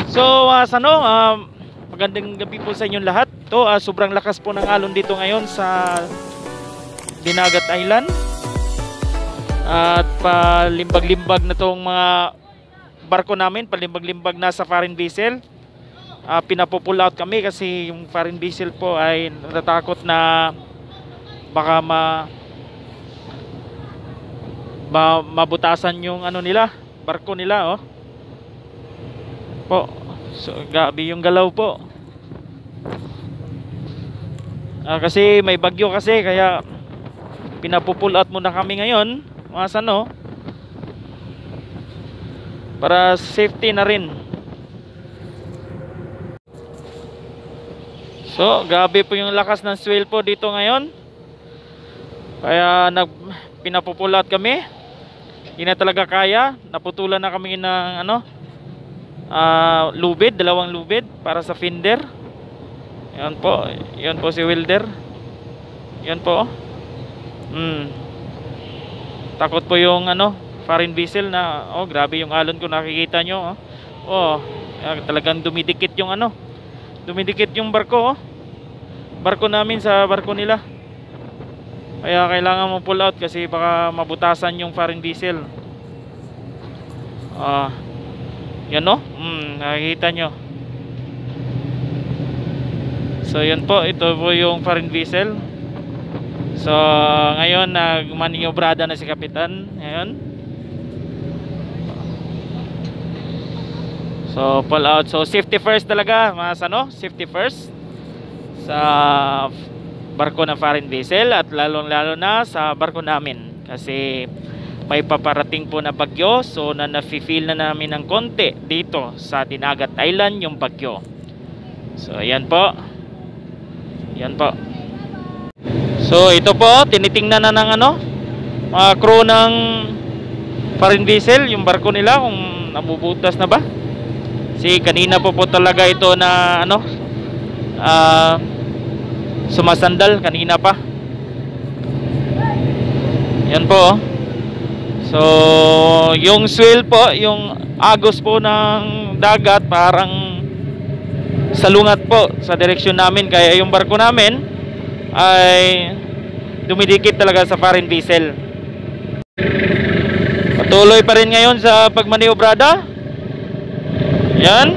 So, magandang gabi po sa inyong lahat. Sobrang lakas po ng alon dito ngayon sa Dinagat Island. At palimbag-limbag na tong mga barko namin, palimbag-limbag na sa foreign vessel. Pinapupull out kami kasi yung foreign vessel po ay natatakot na baka mabutasan yung nila, barko nila po. So, gabi yung galaw po. Kasi may bagyo kasi, kaya pinapupull out muna kami ngayon, mga para safety na rin. So, gabi po yung lakas ng swell po dito ngayon. Kaya pinapupull out kami. Hindi na talaga kaya. Naputulan na kami ng lubid, dalawang lubid para sa fender. Yan po si welder. Yan po. Takot po yung foreign vessel na grabe yung alon ko, nakikita nyo. Talagang dumidikit yung dumidikit yung barko. Barko namin sa barko nila. Kaya kailangan mo pull out kasi baka mabutasan yung foreign vessel. Yan nakikita nyo. So yan po, ito po yung foreign vessel. So ngayon nagmaniobrada na si Kapitan. Ngayon, so pull out. So safety first talaga, safety first sa barko ng foreign vessel, at lalong lalo na sa barko namin kasi may paparating po na bagyo. So na-feel na namin ng konti dito sa Dinagat Island yung bagyo. So ayan po. Yan po. So ito po, tinitingnan na ng mga crew ng foreign vessel yung barko nila kung nabubutas na ba. Si kanina po talaga ito na sumasandal kanina pa. Yan po. So yung swell po, yung agos po ng dagat parang salungat po sa direksyon namin, kaya yung barko namin ay dumidikit talaga sa foreign vessel. Patuloy pa rin ngayon sa pagmaniobrada. Yan.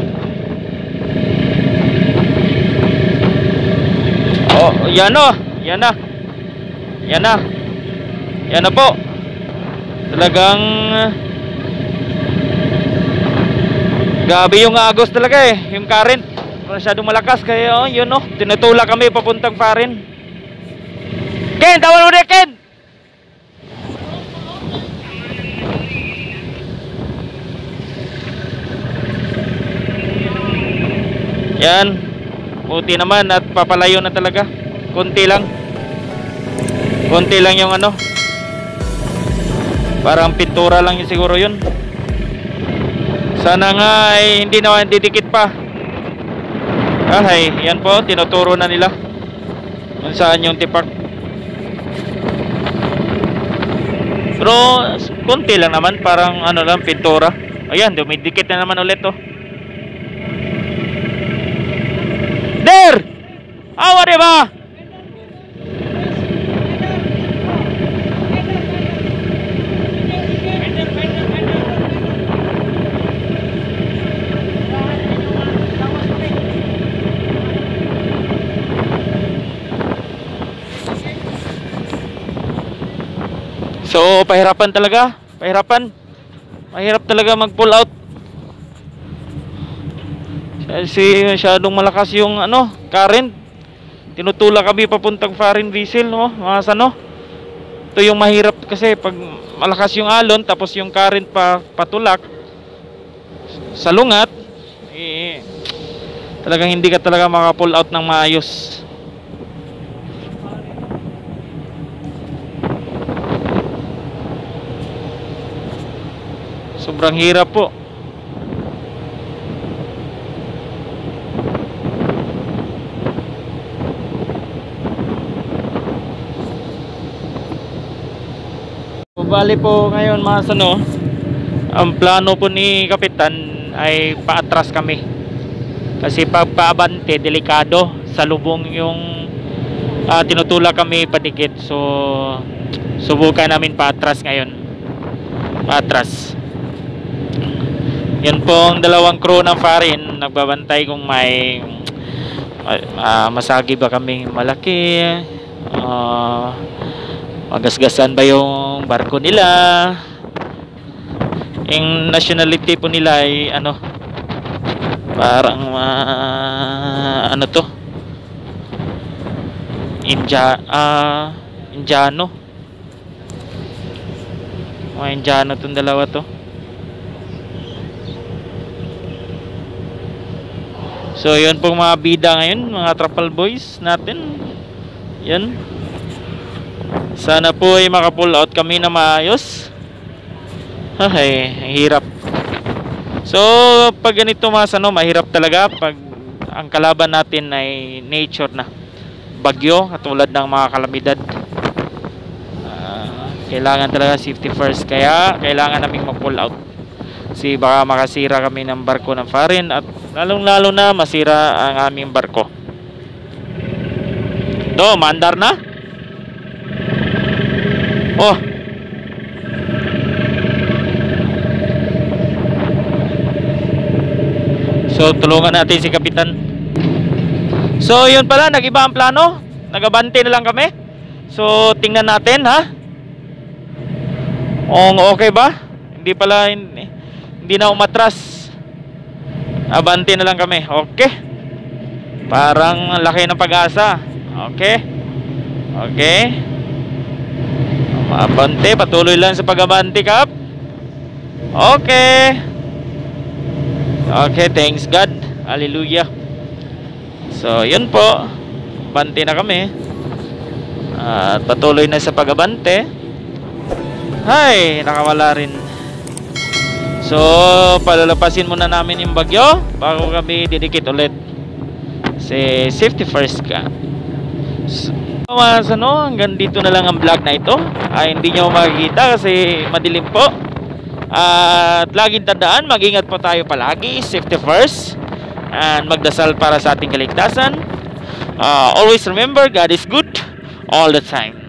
Yan na. Yan na po. Talagang gabi yung agos talaga yung current masyadong malakas, kaya yun tinutulak kami papuntang foreign. Ken, tawan mo na Ken. Yan, buti naman at papalayo na talaga. Konti lang yung parang pintura lang yun siguro yun. Sana nga ay hindi na didikit pa. Yan po, tinuturo na nila kung saan yung tipak. Pero konti lang naman, parang lang, pintura. Ayan, dumidikit na naman ulit Der! Awa diba? So pahirapan talaga, mahirap talaga mag pull out kasi masyadong malakas yung current. Tinutulak kami papuntang foreign vessel, ito yung mahirap kasi pag malakas yung alon tapos yung current patulak salungat, talagang hindi ka talaga maka pull out ng maayos. Sobrang hirap po. Bali po ngayon ang plano po ni Kapitan ay paatras kami. Kasi pag paabante, delikado. Sa lubong yung tinutulak kami padikit. So, subukan namin paatras ngayon. Paatras. Yun pong dalawang crew ng Farin. Nagbabantay kung may masagi ba kaming malaki. Magasgasan ba yung barko nila. Yung nationality po nila ay ano, parang ano to, Indiano. Mga Indiano tong dalawa to. So yun pong mga bida ngayon, mga Trapal Boys natin. Yan. Sana po ay maka-pull out kami na maayos. Ay, hirap. So pag ganito mga ano, mahirap talaga pag ang kalaban natin ay nature na. Bagyo, katulad ng mga kalamidad. Kailangan talaga safety first. Kaya kailangan naming mag-pull out. Kasi baka makasira kami ng barko ng Farin at lalong-lalo na masira ang aming barko. Do, mandar na? Oh. So, tulungan natin si Kapitan. So, yun pala, nag-iba ang plano. Nagabante na lang kami. So, tingnan natin, ha? Okay ba? Hindi na umatras. Abante na lang kami. Okay. Parang laki ng pag-asa. Okay. Okay. Abante, patuloy lang sa pag-abante, Kap. Okay. Okay, thanks God. Hallelujah. So, yun po. Bante na kami. At patuloy na sa pag-abante. Ay, nakawala rin. So, palalapasin muna namin yung bagyo bago kami didikit ulit. Kasi safety first ka. So, hanggang dito na lang ang vlog na ito. Hindi nyo makikita kasi madilim po. At laging tandaan, mag-ingat po tayo palagi. Safety first. And magdasal para sa ating kaligtasan. Always remember, God is good all the time.